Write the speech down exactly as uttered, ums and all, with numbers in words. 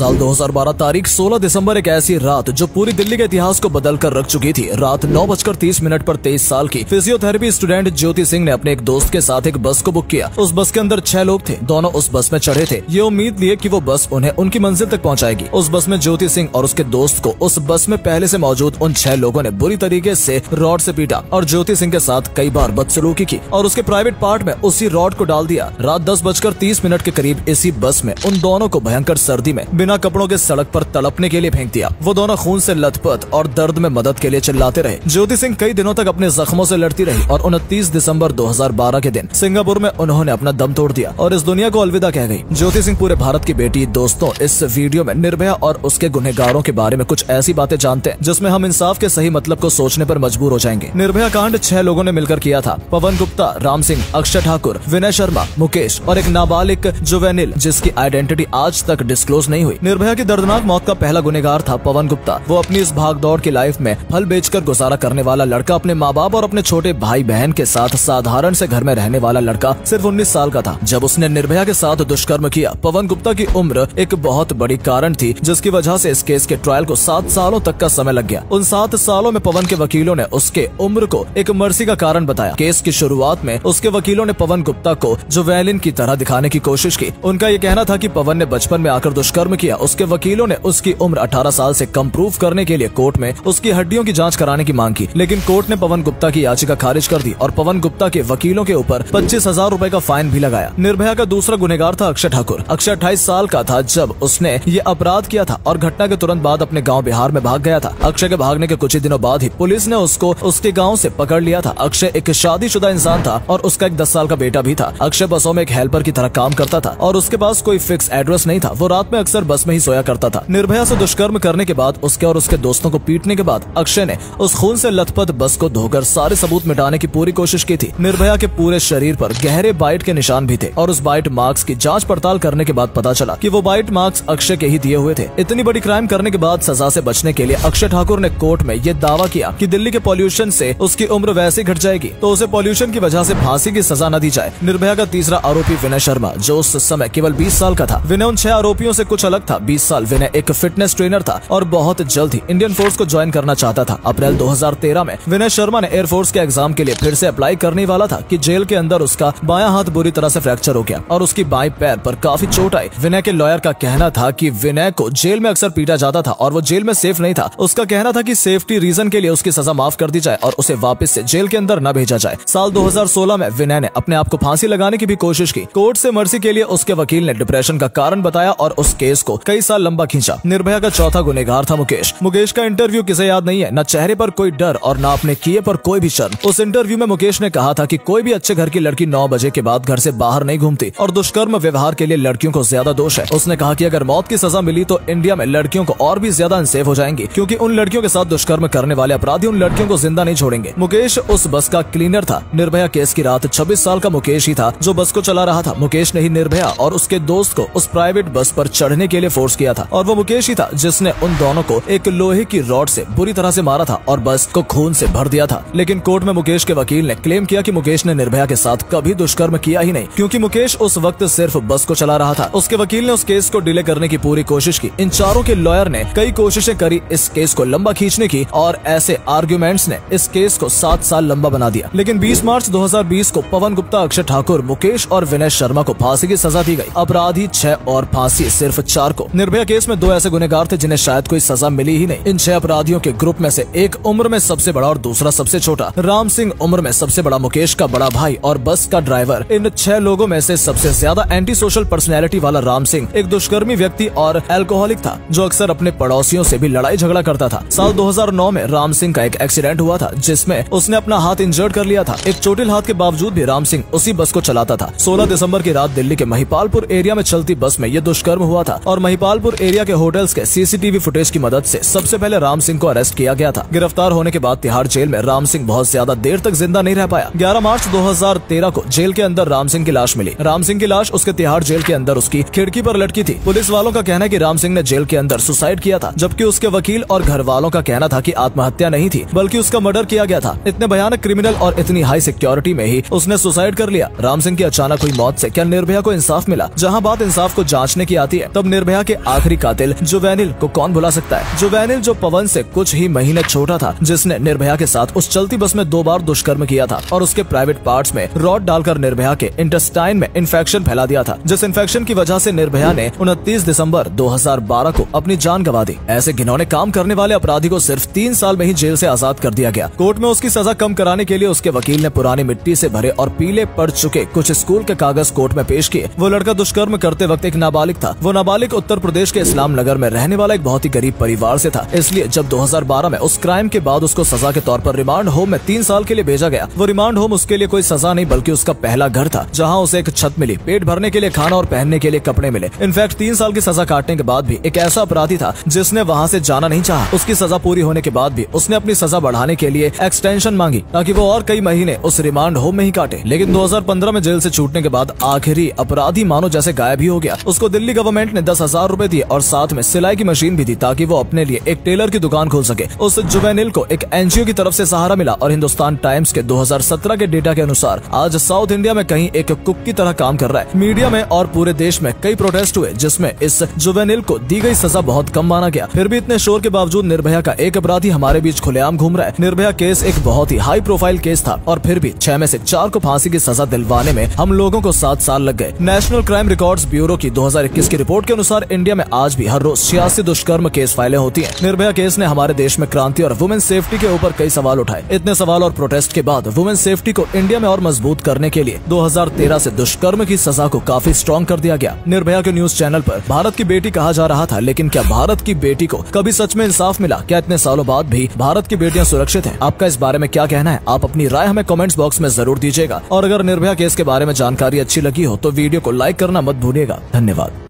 साल दो हज़ार बारह तारीख सोलह दिसंबर एक ऐसी रात जो पूरी दिल्ली के इतिहास को बदल कर रख चुकी थी। रात नौ बजकर तीस मिनट पर तेईस साल की फिजियोथेरेपी स्टूडेंट ज्योति सिंह ने अपने एक दोस्त के साथ एक बस को बुक किया। उस बस के अंदर छह लोग थे। दोनों उस बस में चढ़े थे, ये उम्मीद लिए कि वो बस उन्हें उनकी मंजिल तक पहुंचाएगी। उस बस में ज्योति सिंह और उसके दोस्त को उस बस में पहले से मौजूद उन छह लोगों ने बुरी तरीके से रॉड से पीटा और ज्योति सिंह के साथ कई बार बदसलूकी की और उसके प्राइवेट पार्ट में उसी रॉड को डाल दिया। रात दस बजकर तीस मिनट के करीब इसी बस में उन दोनों को भयंकर सर्दी में बिना कपड़ों के सड़क पर तड़पने के लिए फेंक दिया। वो दोनों खून से लथपथ और दर्द में मदद के लिए चिल्लाते रहे। ज्योति सिंह कई दिनों तक अपने जख्मों से लड़ती रही और उनतीस दिसंबर दो हज़ार बारह के दिन सिंगापुर में उन्होंने अपना दम तोड़ दिया और इस दुनिया को अलविदा कह गई। ज्योति सिंह पूरे भारत की बेटी। दोस्तों, इस वीडियो में निर्भया और उसके गुनहगारों के बारे में कुछ ऐसी बातें जानते हैं जिसमें हम इंसाफ के सही मतलब को सोचने पर मजबूर हो जाएंगे। निर्भया कांड छह लोगों ने मिलकर किया था। पवन गुप्ता, राम सिंह, अक्षय ठाकुर, विनय शर्मा, मुकेश और एक नाबालिग जुवेनिल जिसकी आइडेंटिटी आज तक डिस्क्लोज नहीं हुई। निर्भया की दर्दनाक मौत का पहला गुनहगार था पवन गुप्ता। वो अपनी इस भागदौड़ की लाइफ में फल बेचकर गुजारा करने वाला लड़का, अपने माँ बाप और अपने छोटे भाई बहन के साथ साधारण से घर में रहने वाला लड़का, सिर्फ उन्नीस साल का था जब उसने निर्भया के साथ दुष्कर्म किया। पवन गुप्ता की उम्र एक बहुत बड़ी कारण थी जिसकी वजह से इस केस के ट्रायल को सात सालों तक का समय लग गया। उन सात सालों में पवन के वकीलों ने उसके उम्र को एक मर्सी का कारण बताया। केस की शुरुआत में उसके वकीलों ने पवन गुप्ता को जुवेनिल की तरह दिखाने की कोशिश की। उनका ये कहना था कि पवन ने बचपन में आकर दुष्कर्म किया। उसके वकीलों ने उसकी उम्र अठारह साल से कम प्रूफ करने के लिए कोर्ट में उसकी हड्डियों की जांच कराने की मांग की, लेकिन कोर्ट ने पवन गुप्ता की याचिका खारिज कर दी और पवन गुप्ता के वकीलों के ऊपर पच्चीस हजार रूपए का फाइन भी लगाया। निर्भया का दूसरा गुनहगार था अक्षय ठाकुर। अक्षय अट्ठाईस साल का था जब उसने ये अपराध किया था और घटना के तुरंत बाद अपने गाँव बिहार में भाग गया था। अक्षय के भागने के कुछ ही दिनों बाद ही पुलिस ने उसको उसके गाँव से पकड़ लिया था। अक्षय एक शादीशुदा इंसान था और उसका एक दस साल का बेटा भी था। अक्षय बसों में एक हेल्पर की तरह काम करता था और उसके पास कोई फिक्स एड्रेस नहीं था। वो रात में अक्सर बस में ही सोया करता था। निर्भया से दुष्कर्म करने के बाद, उसके और उसके दोस्तों को पीटने के बाद अक्षय ने उस खून से लथपथ बस को धोकर सारे सबूत मिटाने की पूरी कोशिश की थी। निर्भया के पूरे शरीर पर गहरे बाइट के निशान भी थे और उस बाइट मार्क्स की जांच पड़ताल करने के बाद पता चला कि वो बाइट मार्क्स अक्षय के ही दिए हुए थे। इतनी बड़ी क्राइम करने के बाद सजा से बचने के लिए अक्षय ठाकुर ने कोर्ट में ये दावा किया कि दिल्ली के पॉल्यूशन से उसकी उम्र वैसे घट जाएगी तो उसे पॉल्यूशन की वजह से फांसी की सजा न दी जाए। निर्भया का तीसरा आरोपी विनय शर्मा, जो उस समय केवल बीस साल का था। विनय उन छह आरोपियों से कुछ अलग था। बीस साल विनय एक फिटनेस ट्रेनर था और बहुत जल्द ही इंडियन फोर्स को ज्वाइन करना चाहता था। अप्रैल दो हज़ार तेरह में विनय शर्मा ने एयरफोर्स के एग्जाम के लिए फिर से अप्लाई करने वाला था कि जेल के अंदर उसका बायां हाथ बुरी तरह से फ्रैक्चर हो गया और उसकी बाएं पैर पर काफी चोट आई। विनय के लॉयर का कहना था कि विनय को जेल में अक्सर पीटा जाता था और वो जेल में सेफ नहीं था। उसका कहना था कि सेफ्टी रीजन के लिए उसकी सजा माफ कर दी जाए और उसे वापस से जेल के अंदर न भेजा जाए। साल दो हज़ार सोलह में विनय ने अपने आप को फांसी लगाने की भी कोशिश की। कोर्ट से मर्सी के लिए उसके वकील ने डिप्रेशन का कारण बताया और उस केस को कई साल लंबा खींचा। निर्भया का चौथा गुनहगार था मुकेश। मुकेश का इंटरव्यू किसे याद नहीं है? न चेहरे पर कोई डर और न अपने किए पर कोई भी शर्म। उस इंटरव्यू में मुकेश ने कहा था कि कोई भी अच्छे घर की लड़की नौ बजे के बाद घर से बाहर नहीं घूमती और दुष्कर्म व्यवहार के लिए लड़कियों को ज्यादा दोष है। उसने कहा कि अगर मौत की सजा मिली तो इंडिया में लड़कियों को और भी ज्यादा अनसेफ हो जाएंगी क्योंकि उन लड़कियों के साथ दुष्कर्म करने वाले अपराधी उन लड़कियों को जिंदा नहीं छोड़ेंगे। मुकेश उस बस का क्लीनर था। निर्भया केस की रात छब्बीस साल का मुकेश ही था जो बस को चला रहा था। मुकेश ने ही निर्भया और उसके दोस्त को उस प्राइवेट बस पर चढ़ने के लिए फोर्स किया था और वो मुकेश ही था जिसने उन दोनों को एक लोहे की रॉड से बुरी तरह से मारा था और बस को खून से भर दिया था। लेकिन कोर्ट में मुकेश के वकील ने क्लेम किया कि मुकेश ने निर्भया के साथ कभी दुष्कर्म किया ही नहीं क्योंकि मुकेश उस वक्त सिर्फ बस को चला रहा था। उसके वकील ने उस केस को डिले करने की पूरी कोशिश की। इन चारों के लॉयर ने कई कोशिशें करी इस केस को लंबा खींचने की और ऐसे आर्ग्यूमेंट्स ने इस केस को सात साल लंबा बना दिया। लेकिन बीस मार्च दो हज़ार बीस को पवन गुप्ता, अक्षय ठाकुर, मुकेश और विनय शर्मा को फांसी की सजा दी गई। अपराधी छह और फांसी सिर्फ चार को। निर्भया केस में दो ऐसे गुनहगार थे जिन्हें शायद कोई सजा मिली ही नहीं। इन छह अपराधियों के ग्रुप में से एक उम्र में सबसे बड़ा और दूसरा सबसे छोटा। राम सिंह उम्र में सबसे बड़ा, मुकेश का बड़ा भाई और बस का ड्राइवर। इन छह लोगों में से सबसे ज्यादा एंटी सोशल पर्सनैलिटी वाला राम सिंह एक दुष्कर्मी व्यक्ति और एल्कोहलिक था जो अक्सर अपने पड़ोसियों से भी लड़ाई झगड़ा करता था। साल दो हज़ार नौ में राम सिंह का एक एक्सीडेंट हुआ था जिसमें उसने अपना हाथ इंजर्ड कर लिया था। एक चोटिल हाथ के बावजूद भी राम सिंह उसी बस को चलाता था। सोलह दिसंबर की रात दिल्ली के महिपालपुर एरिया में चलती बस में ये दुष्कर्म हुआ था और महिपालपुर एरिया के होटल्स के सीसीटीवी फुटेज की मदद से सबसे पहले राम सिंह को अरेस्ट किया गया था। गिरफ्तार होने के बाद तिहाड़ जेल में राम सिंह बहुत ज्यादा देर तक जिंदा नहीं रह पाया। ग्यारह मार्च दो हज़ार तेरह को जेल के अंदर राम सिंह की लाश मिली। राम सिंह की लाश उसके तिहाड़ जेल के अंदर उसकी खिड़की पर लटकी थी। पुलिस वालों का कहना है कि राम सिंह ने जेल के अंदर सुसाइड किया था, जबकि उसके वकील और घर वालों का कहना था कि आत्महत्या नहीं थी बल्कि उसका मर्डर किया गया था। इतने भयानक क्रिमिनल और इतनी हाई सिक्योरिटी में ही उसने सुसाइड कर लिया। राम सिंह की अचानक हुई मौत से क्या निर्भया को इंसाफ मिला? जहां बात इंसाफ को जांचने की आती है तब निर्भया निर्भया के आखिरी कातिल जुवेनिल को कौन भुला सकता है। जुवेनिल जो पवन से कुछ ही महीने छोटा था, जिसने निर्भया के साथ उस चलती बस में दो बार दुष्कर्म किया था और उसके प्राइवेट पार्ट्स में रॉड डालकर निर्भया के इंटेस्टाइन में इन्फेक्शन फैला दिया था, जिस इन्फेक्शन की वजह से निर्भया ने उनतीस दिसंबर दो हज़ार बारह को अपनी जान गंवा दी। ऐसे घिनौने काम करने वाले अपराधी को सिर्फ तीन साल में ही जेल से आजाद कर दिया गया। कोर्ट में उसकी सजा कम कराने के लिए उसके वकील ने पुरानी मिट्टी से भरे और पीले पड़ चुके कुछ स्कूल के कागज कोर्ट में पेश किए। वो लड़का दुष्कर्म करते वक्त एक नाबालिग था। वो नाबालिग उत्तर प्रदेश के इस्लाम नगर में रहने वाला एक बहुत ही गरीब परिवार से था। इसलिए जब दो हज़ार बारह में उस क्राइम के बाद उसको सजा के तौर पर रिमांड होम में तीन साल के लिए भेजा गया। वो रिमांड होम उसके लिए कोई सजा नहीं बल्कि उसका पहला घर था, जहाँ उसे एक छत मिली, पेट भरने के लिए खाना और पहनने के लिए कपड़े मिले। इनफैक्ट तीन साल की सजा काटने के बाद भी एक ऐसा अपराधी था जिसने वहाँ से जाना नहीं चाहा। उसकी सजा पूरी होने के बाद भी उसने अपनी सजा बढ़ाने के लिए एक्सटेंशन मांगी ताकि वो और कई महीने उस रिमांड होम में ही काटे। लेकिन दो हज़ार पंद्रह में जेल से छूटने के बाद आखिरी अपराधी मानो जैसे गायब ही हो गया। उसको दिल्ली गवर्नमेंट ने दस हजार रूपए दिए और साथ में सिलाई की मशीन भी दी ताकि वो अपने लिए एक टेलर की दुकान खोल सके। उस जुवेनिल को एक एनजीओ की तरफ से सहारा मिला और हिंदुस्तान टाइम्स के दो हज़ार सत्रह के डेटा के अनुसार आज साउथ इंडिया में कहीं एक कुक की तरह काम कर रहा है। मीडिया में और पूरे देश में कई प्रोटेस्ट हुए जिसमें इस जुवेनिल को दी गई सजा बहुत कम माना गया। फिर भी इतने शोर के बावजूद निर्भया का एक अपराधी हमारे बीच खुलेआम घूम रहा है। निर्भया केस एक बहुत ही हाई प्रोफाइल केस था और फिर भी छह में से चार को फांसी की सजा दिलवाने में हम लोगों को सात साल लग गए। नेशनल क्राइम रिकॉर्ड्स ब्यूरो की दो हज़ार इक्कीस की रिपोर्ट के अनुसार इंडिया में आज भी हर रोज छियासी दुष्कर्म केस फाइलें होती हैं। निर्भया केस ने हमारे देश में क्रांति और वुमेन सेफ्टी के ऊपर कई सवाल उठाए। इतने सवाल और प्रोटेस्ट के बाद वुमेन सेफ्टी को इंडिया में और मजबूत करने के लिए दो हज़ार तेरह से दुष्कर्म की सजा को काफी स्ट्रॉन्ग कर दिया गया। निर्भया के न्यूज चैनल पर भारत की बेटी कहा जा रहा था, लेकिन क्या भारत की बेटी को कभी सच में इंसाफ मिला? क्या इतने सालों बाद भी भारत की बेटियां सुरक्षित हैं? आपका इस बारे में क्या कहना है? आप अपनी राय हमें कमेंट्स बॉक्स में जरूर दीजिएगा और अगर निर्भया केस के बारे में जानकारी अच्छी लगी हो तो वीडियो को लाइक करना मत भूलिएगा। धन्यवाद।